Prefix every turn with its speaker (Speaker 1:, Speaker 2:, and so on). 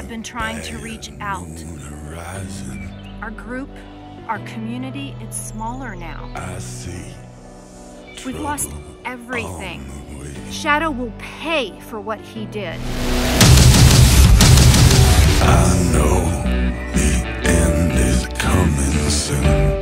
Speaker 1: have been trying to reach out. Our group, our community, it's smaller now.
Speaker 2: I see.
Speaker 1: We've lost everything. Shadow will pay for what he did.
Speaker 2: I know the end is coming soon.